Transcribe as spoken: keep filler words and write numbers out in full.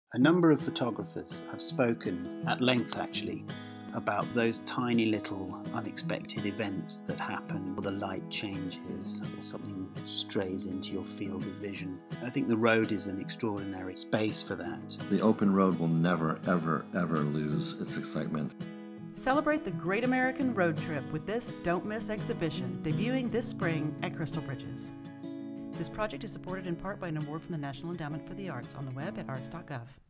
A number of photographers have spoken, at length actually, about those tiny little unexpected events that happen, or the light changes, or something strays into your field of vision. I think the road is an extraordinary space for that. The open road will never, ever, ever lose its excitement. Celebrate the Great American Road Trip with this Don't Miss exhibition, debuting this spring at Crystal Bridges. This project is supported in part by an award from the National Endowment for the Arts on the web at arts dot gov.